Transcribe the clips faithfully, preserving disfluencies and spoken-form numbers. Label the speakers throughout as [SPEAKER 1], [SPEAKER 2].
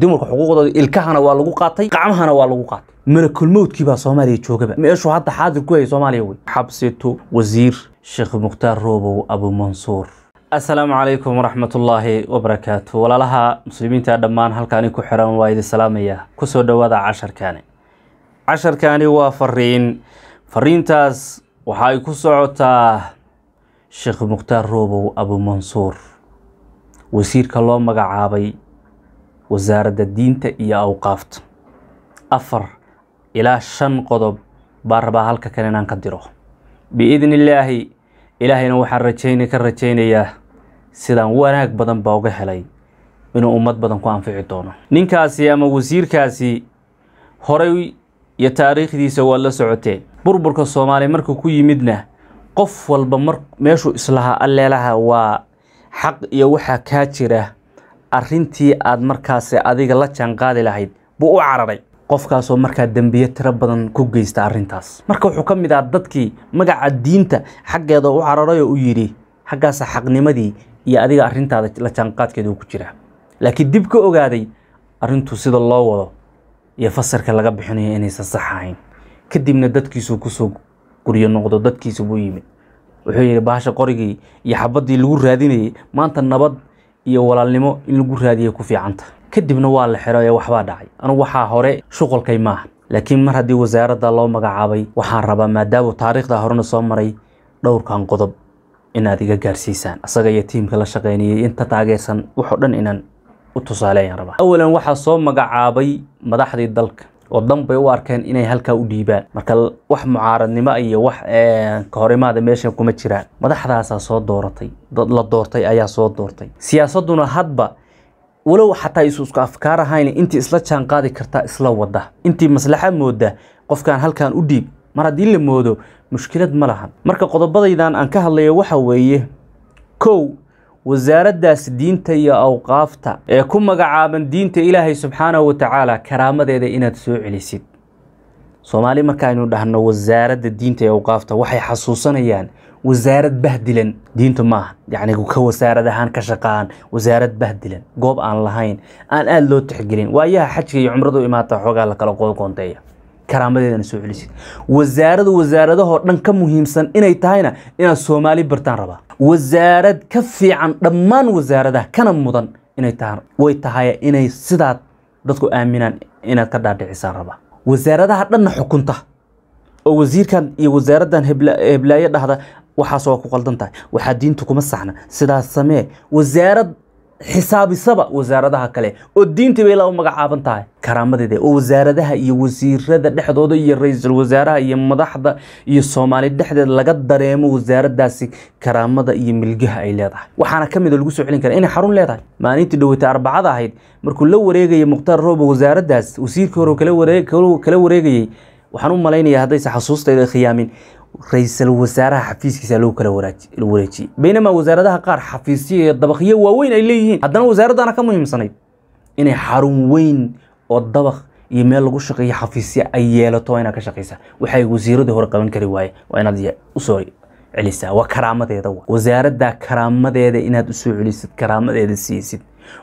[SPEAKER 1] dumarka xuquuqdooda ilkahana waa lagu qaatay qacmahana waa lagu qaatay malakul mawdkii baa Soomaaliya joogaba meeshu hadda xaadir ku hay Soomaaliya way xabsitu wasiir Sheekh Mukhtaar Roobow Abu Mansuur. السلام عليكم ورحمة الله وبركاته ولا لها مسلمين تقدمان هل كان يكون حرام وايد السلامية كسر دوّدا عشر كان عشر كان وفرين فرين تاز وحاي كسرعتا الشيخ مختار روبو أبو منصور وسير كلام مجعابي وزارة الدين تأيي أوقافت أفر إلى شن قضب باربا هلك كان نقدره بإذن الله إلهي نوح الرجين كالرجين يا sidaan wanaag badan baa uga helay inuu ummad badan ku anfici doono ninkaasi ama wasiirkaasi horay iyo taariikhdiisa waa la socotay burburka Soomaaliya markuu ku yimidna qof walba mar meeshu islaha alleelaha waa xaq iyo waxa ka jira arintii aad markaas adiga la jaan qaadi lahayd buu u cararay qofkaas oo marka dambiye tira badan ku geystay arintaas marka wuxuu ka mid ah dadkii magaca diinta xaqeeda u cararay oo u yiri xaqaas xaqnimadii iyo adiga arintaada la jaanqaadkeedu ku jira laakiin dib ka ogaaday arintu sida loo wado iyo fasirka laga bixinayo inay sax ahayn kadibna dadkiisu ku soo guriyo noqdo dadkiisu buu yimid wuxuu yiri baasha qorigii iyo xabadii lagu raadinayay maanta nabad iyo walaalnimo in lagu raadiyo ku fiicanta kadibna waa la xiray waxba dhacay anu waxa hore shuqulkay ma laakiin mar hadii wasaaradda loo magacaabay waxaan rabaa maadaama taariikhda horena soo maray dhowrkan qodob in aad iga gaarsiisaan asaga iyo tiimka la shaqeynayay inta taageersan wuxuu dhan inaan u tusaaleeyaan rabaa awalan waxa soo magacaabay madaxdii dalka oo danbay u arkeen inay halka u dhiibaan marka wax mucaaradnimo iyo wax ka horimaada meesha kuma jiraan madaxdaas soo dooratay dad la doortay ayaa soo doortay siyaasaduna hadba walow xataa isu isku afkaar ahayn intii isla jaan qaadi karta isla wada intii maslaxad mooda qofkan halkan u dhiib mar hadii la moodo mushkilad ma lahan marka qodobadaydan aan ka hadlayo waxa weeye kow wasaaraddaas diinta iyo awqaafta ee ku magacaaban diinta Ilaahay subxaanahu wa ta'ala karaamadeeda inaad soo celisid Soomaali marka aynu dhahno wasaaradda diinta iyo awqaafta waxay xasuusanayaan wasaarad bahdilan diinta ma yaani ka wasaaradahan ka shaqaan wasaarad bahdilan goob aan lahayn aan aad loo tixgelin waayaha xajka iyo umradu imaata xogaa la kala qoonteeya karaamadeedana soo celisid wasaaradda wasaaradaha dhan ka muhiimsan inay tahayna in Soomaali bartaan raba wasaarad ka fiican dhammaan wasaaradaha kana mudan inay tahay way tahay inay sidaad dadku aaminaan inaad ka dhaadhicisaan raba wasaaradaha dhan xukunta oo wasiirkan iyo wasaaraddan heblaaya dhahda waxa soo ku qaldan tahay waxa diintu kuma saxna sidaas samee wasaarad حسابيسبا وزارadaha kale oo diinta bay la magacaaban tahay karaamadeeda oo wasaaradaha iyo wasiirada dhexdooda iyo ra'iisul wasaaraha iyo madaxda iyo Soomaali dhexdeeda laga dareemo wasaaraddaasi karaamada iyo milgaha ay leedahay waxaana kamid lagu soo celin karaa in xarun leedahay maalintii dhawata arbacada ahayd markuu la wareegay Mukhtaar Roobow wasaaraddaas wasiirka hore kala wareeg kala wareegay waxaan u maleynayaa haday saxasuustayda khiyaamin رئيس الوزراء حفيز كيسا لو كلا وراتي بينما وزارتها قار حفيزية الضبخية ووين إليهن هذا وزارة أنا كم مهم صنيد إني حرم وين والضبخ يميل لقوشقية حفيزية أيالة طوينة كشقيسة وحي وزيرة ده هرقبان كرواية وأنا دي أسوري عليسا وكرامة ده دوا وزارة ده كرامة ده ده إنها تسوي عليسة كرامة ده ده سياسة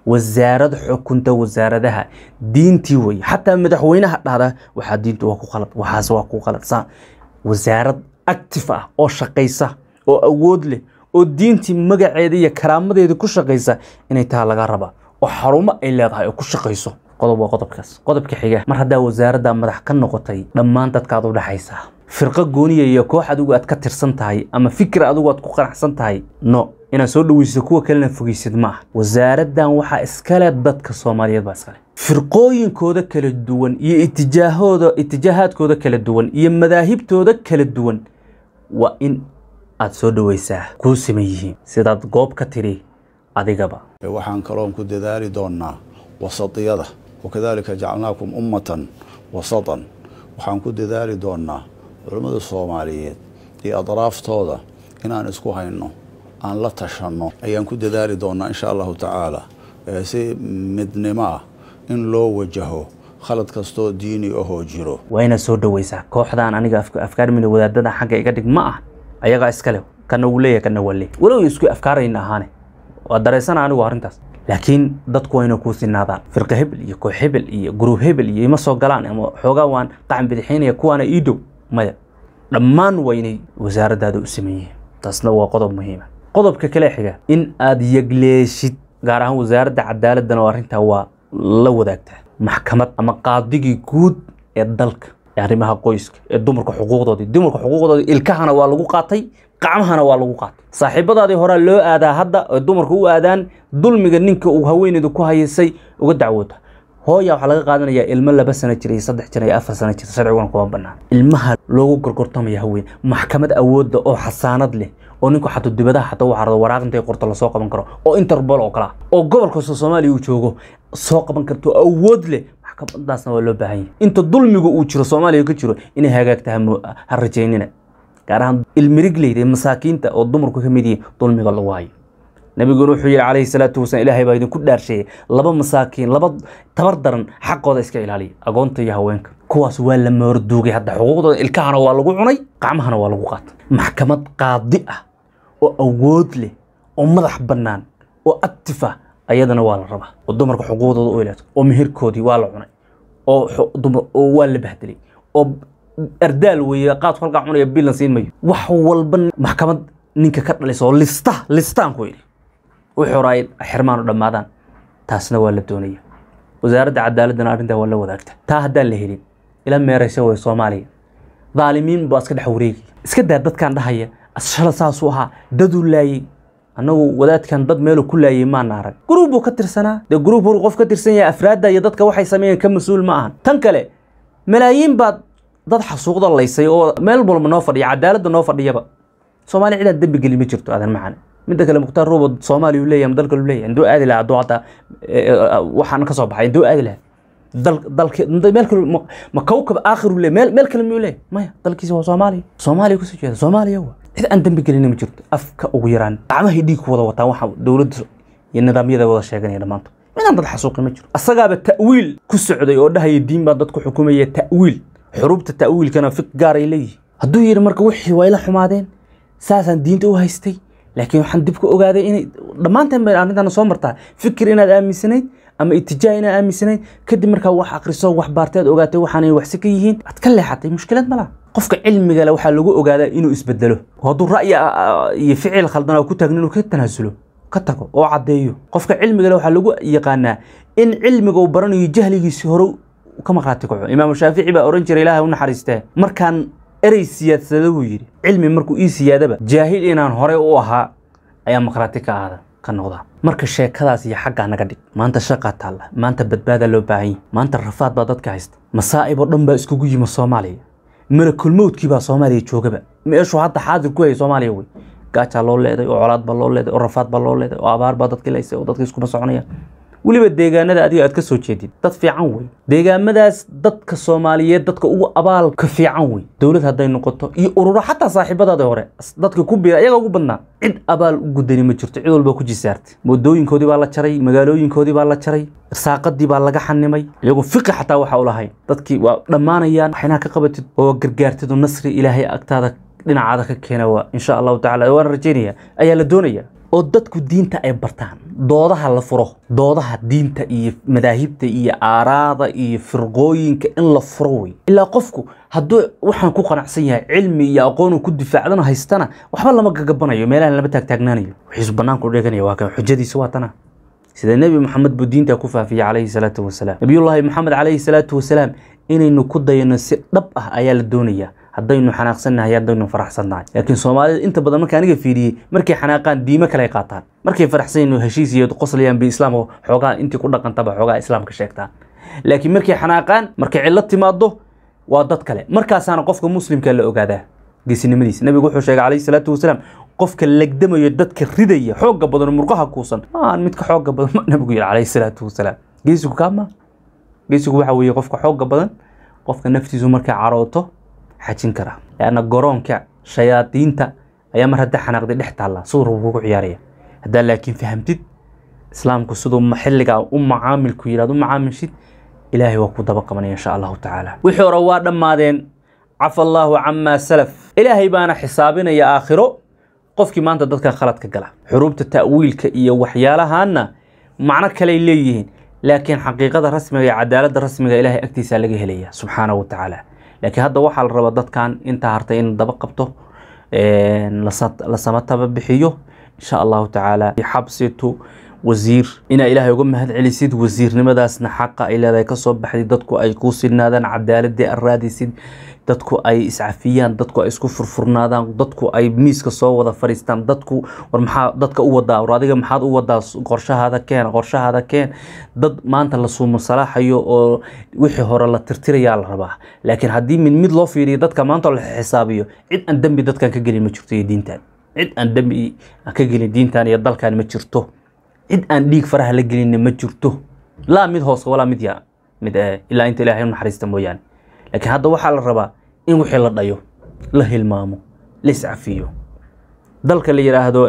[SPEAKER 1] وزارة حكومة وزارة ده دين تيوي حتى مدحوينها هذا وحد دين توقو غلط وحاس وقو غلط صار وزارة active ah oo shaqeysa oo awood leh oo diintii magaceeda iyo karaamadeeda ku shaqeysa inay taa laga raba oo xarumo ay leedahay oo ku shaqeyso qodob waa qodobkaas qodobka xiga mar hadaa wasaaradda madax ka noqotay dhammaan dadka aad u dhaxaysa firqa gooniye iyo koox adigu aad ka tirsan tahay ama fikir adigu aad ku qanacsan tahay no ina soo dhaweyso kuwa kale fogeysid ma wasaaraddan waxa iska leh dadka Soomaaliyeed baa iska leh firqooyinkooda kala duwan iyo itijaahooda itijaahaadkooda kala duwan iyo madaahibtooda kala duwan waa in aad soo dhaweysaa ku sameeyeen sidaad goob ka tiri adigaba
[SPEAKER 2] waxaan kaloon ku dadaali doonaa wasatiyada wakadalika jacalnaakum ummatan wasatan waxaan ku dadaali doonaa culimada Soomaaliyeed iyo adraaftooda inaan isku hayno aan la tashano ayaan ku dadaali doonaa insha Allah ta'ala si midnimo in loo wajaho خلط كستو ديني أهو جيرو
[SPEAKER 1] وين سود ويسا كوحدان أنا أفكار من ودادنا حاجة يقدر معه أيها إسكالو كانوا وليه كانوا ولي ولو يسكو أفكار إنها هاني ودرسنا عنه وارنتاس laakiin dadku wayna ku sinaadaan firqa hebel iyo koox hebel iyo group hebel iyo ima soo galaan ama xoogaa waan qacan bidixinaya kuwaana ii dhow maya dhammaan waynay wasaaradaada u sameeyeen taasna waa qodob muhiim ah qodobka kale xiga in aad yagleeshid gaar ahaan wasaaradda cadaaladana oo arrinta waa la wadaagtaa maxkamad ama qaadigii guud ee dalka ee arrimaha qoyska ee dumarka xuquuqdoodii dumarka xuquuqdoodii ilkahana waa lagu qaatay qacmahana waa lagu qaatay saaxiibadaadii hore loo aadaa hadda oo dumarku u aadaan dulmiga ninka uu haweeneydu ku haysay uga dacwooda hooya waxa laga qaadanayaa ilmo laba sano jir iyo saddex jir iyo afar sano jir sharcigan kuma banaan ilmaha loogu gorgortamaya haween maxkamad awoodda oo xasaanad leh oo ninku xataa dibadaha xataa waxa rado waraaq intay qorto la soo qaban karo oo Interpol oo kala oo gobolka Soomaaliya uu joogo soo qaban karto awood leh maxkamadaasna waa loo baahan yahay inta dulmigu uu jiro Soomaaliya ka jiro inay hagaagtahay ha rajaynina gaar ahaan ilmirigleyda masaakiinta oo dumarku ka mid yihiin dulmiga lagu hayo nabigu wuxuu yiri calayhi salaatu wasalaam ilaahay baa idin ku dhaarshay laba masaakiin laba tabar daran xaqooda iska ilaaliya agoonta iyo haweenka kuwaas waa la moorduugay hadda xuquuqdooda ilkahana waa lagu cunay qacmahana waa lagu qaatay maxkamad qaadi ah oo awood leh oo madax banaan oo active ayadana waa la rabaa oo dumarka xuquuqdooda oo ilaato oo meherkoodii waa la cunay oo dumar oo waa la bahdilay oo ardaal weeye qaad falqa cunaya bilan siin mayo wax walba maxkamad ninka ka dhalisoo lista listaan ku yiri وحراين حرمان رمضان تاسنا ولا دونية وزارة العدالة نارنده ولا وذاكته تاهدا اللي إلى ما يسوي الصومالي ظالمين باسكت حوريك اسكت داد كان دهية الشلا ساسوها ددو لاي أنه وذات كان ضد ماله كل يوم نارك جروب وكتر سنة ده جروب ورقف كتر سنة أفراد ده يضد كواحد يسميه كم مسؤول معهن تنكله ملايين بعد ضد حسوق الله يسيء مال بول منافر يعدالة النافر يبقى صومالي عدا دب قلي مجرته هذا المعنى من ذاك المختار روبوت صومالي ولا يم دلك ولا عنده أدلة عدوعته وحنا كصبح عنده أدلة دل دل ملك مكوكب آخر ولا مل ملك المولى ما دلك هو صومالي صومالي كوسي كذا صومالي هو إذا أنت بقولي نمجرت أفك وغيران عمه يديك وضع وتوحى دولة النظام يذا وضع شيء جاني لما أنت من عند الحسوق مجر الصجاب التأويل كسعودي يقولها الدين بعد حكومية تأويل حروب التأويل كان في جاري لي هدو يرمرك وحي ويلا حمادين ساسا دين تو هايستي لكن waxaan dib ku ogaaday in dhamaantan bay arrintan soo martaa fikir inaad aaminsanayd ama itijaah inaad aaminsanayd kadib markaa wax akhriso wax baarteed ogaatay waxaan wax si ka yihiin ad ka leexatay mushkilad ma laha qofka cilmiga leh waxa lagu ogaadaa inuu isbedelo haduu ra'yi iyo ficil khaldan oo ku taagnin inuu ka tanaasulo ka tago oo cadeeyo qofka cilmiga leh waxa lagu yaqaanaa in cilmiga uu baranayo jahligiisa hore ka maqraati kaco imaam shaafici baa oran jiray ilaahay u naxariistay markaan erey siyaasada uu yiri cilmi markuu ii siyaadaba jaahil inaan hore u ahaa ayaa maqraati ka aada ka noqda marka sheekadaas iyo xagga naga dhig maanta shaqa taala maanta badbaada loo baahan maanta rafaad baa dadka haysta masaa'ib oo dhan baa isku yima Soomaaliya miracle mowdkii baa Soomaaliya joogaba meeshu hadda xaadir ku hay Soomaaliya way gaaja loo leeday oo colaad baa loo leeday oo rafaad baa loo leeday oo abaar baa dadka leeysay oo dadka isku soconaya waliba deegaanada adiga aad ka soo jeedid dad fiican way deegaamadaas dadka Soomaaliyeed dadka ugu abaal ka fiican way dawlad haday noqoto iyo ururo xataa saaxiibadooda hore dadka ku biira iyaga ugu badnaa cid abaal u gudani ma jirto cid walba ku jisaartay moodooyinkoodii baa la jaray magaalooyinkoodii baa la jaray irsaaqadii baa laga xanimay iyagu fiqi xataa waxa u lahayn dadkii waa dhamaanayaan waxina ka qabatid oo gargaartid nasri ilaahay agtaada dhinacaada ka keenawa insha Allah ta'ala waan rajeynaya ayaa la doonaya oo dadku diinta ay bartaan doodaha la furo doodaha diinta iyo madaahibta iyo aaraada iyo firqooyinka in la furo way ila qofku haduu waxaan ku qanacsan yahay cilmi iyo aqoon ku difaacdana haystana waxba lama gagabanayo meelaha lama taag taagnaanayo wixii banaanku dhiganayo waa kan xujadiisa waatana sida nabi maxamed buu diinta ku faafiyay calayhi salaatu wasalaam nabiyullaahi maxamed calayhi salaatu wasalaam inaynu ku dayano si dhab ah ayaa la doonayaa haddaynu xanaaqsanahay haddaynu faraxsanahay laakiin Soomaalida inta badan marka aniga fiiriyay markay xanaaqaan diimo kale ay qaataan markay faraxsanayeen heshiis iyo qoslayaan bi islaam oo xogaa intii ku dhaqantaba xogaa islaamka sheegtaan laakiin markay xanaaqaan markay cilad timaado waa dad kale markaasana qofka muslimka la ogaadaa geesinimadiisa nabigu wuxuu sheegay calayhi salaatu wasalaam qofka lagdamayo dadka ridaya xooga badan murqaha kuusan aan mid ka xooga badan nabigu yiri calayhi salaatu wasalaam geesigu kama geesigu waxa weeye qofka xooga badan qofka naftiisu markay carooto حاجين كرا لأن قرون كع شياطين تا أيام مرة دحنا قد نحت الله صور وقوع عيارية هذا لكن فهمتد إسلام كسودو محل جا أم عامل كويراد أم عامل شيء إلهي وقود بقى من إن شاء الله تعالى وحور واد ما دين عفى الله عما سلف إلهي بان حسابنا يا آخره قف كمان تدك خلط كجلا حروب التأويل كإيا وحيالها أن macno kale ay leeyihiin laakiin xaqiiqada rasmiga iyo cadaaladda rasmiga ilaahay agtiisa laga helaya subxaanahu wa tacaala laakiin hadda waxaa la rabaa dadkan inta hartay in daba qabto la samataba bixiyo insha allahu tacaala xabsitu wasiir ina ilaahay uga mahad celisid wasiirnimadaasna xaqa ay leedahay ka soo baxday dadku ay ku sinaadaan cadaaladii araadisid dadku ay iscafiyaan dadku ay isku furfurnaadaan dadku ay miiska soo wada fariistaan dadku war maxaa dadka u wadaa war adiga maxaad u wadaa qorshahaada keen qorshahaada keen dad maanta la suumo salaaxayo oo wixii hore la tirtirayaa la rabaa laakiin haddii mid mid loo fiiriyo dadka maanta la xisaabiyo cid aan dambi dadkan ka gelin ma jirto iyo diintan cid aan dambi ka gelin diintan iyo dalkan ma jirto cid aan dhiig faraha la gelin ma jirto laa mid hoos wala mid ya mid ilaa inta ilaahay naxariista mooyaan laakiin hadda waxaa la rabaa in wixii la dhayo la hilmaamo la iscafiyo dalka la yiraahdo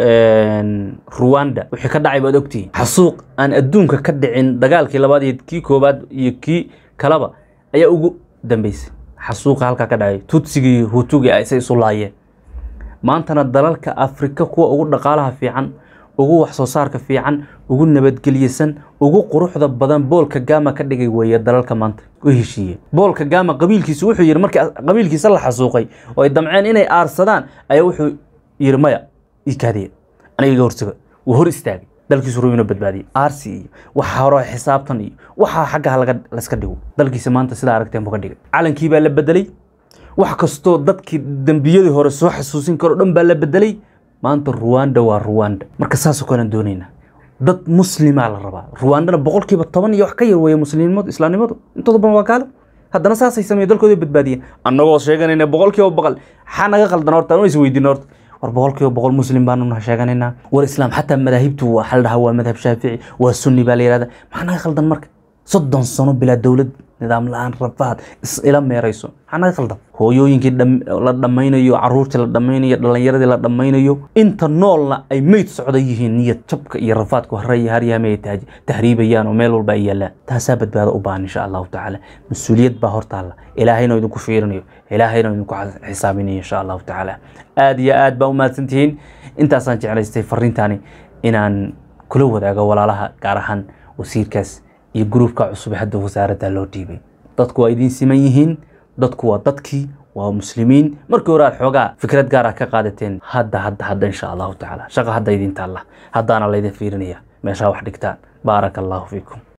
[SPEAKER 1] Rwanda wixii ka dhacay baad ogtiin xasuuq aan adduunka ka dhicin dagaalkii labaad iyo kii koobaad iyo kii kalaba ayaa ugu dambeysay xasuuqa halka ka dhacay Tutsigii Hutugi ay isu laayeen maantana dalalka Afrika kuwa ugu dhaqaalaha fiican ugu wax soo saarka fiican ugu nabadgeliysan ugu quruxda badan Paul Kagame ka dhigay weeye dalalka maanta u heshiiyay Paul Kagame qabiilkiisu wuxuu yiri markii qabiilkiisa la xasuuqay oo ay damceen inay aarsadaan ayaa wuxuu yiri maya ikaadiye aniga hortiga uu hor istaagay dalkiisu ruumiino badbaadiyay aarsi waxa hore xisaabtan iyo waxa xagga laga la iska dhigo dalkiisa maanta sida aragteen buu ka dhigay calankii baa la bedelay wax kasto dadkii dambiyadii hore soo xasuusin karo dhan baa la bedelay maanta Rwanda waa Rwanda marka saas oo kale doonayna dad muslima la rabaa Rwanda boqolkiiba toban iyo wax ka yar way muslimnimadu islaamnimadu intooda badan waa kaalo haddana saas ay sameeyay dalkooda badbaadiyeen annagoo sheeganayna boqolkiiba boqol xanaga qaldan horta oo is weydiin horta war boqolkiiba boqol muslim baan u sheeganayna war islaam xataa madaahibtu waa hal dhaha waa madhab shaafici waa sunni baa la yiraahdaa maxana qaldan marka soddon sano bila dawlad nidaam la'aan rafaad ila meerayso xanaga qaldan hooyooyinkii la dhamaynayo caruurtii la dhamaynayo dhalinyaradii la dhamaynayo inta noolna ay meyd socda yihiin niyad jabka iyo rafaadku haray haryaamay taaj tahriibayaan oo meel walba ay yeelaan taasa badbaado u baahan insha Allah taala mas'uuliyad baa hortaala ilaahayna idinku fiirinayo ilaahayna idinku xisaabinayo insha Allah taala aad iyo aad baa u maadsantihiin intaasaan jeclaystay fariintaani inaan kula wadaago walaalaha gaar ahaan wasiirkaas iyo groupka cusub hadda wasaaradda loo dhiibay dadku waa idin siman yihiin dadku waa dadkii waa muslimiin markii hore xoogaa fikrad gaar ah ka qaadateen hadda hadda hadda insha Allah taala shaqa hadda idin taala haddaana la idin fiirinaya meesha wax dhigtaan barakallahu fiikum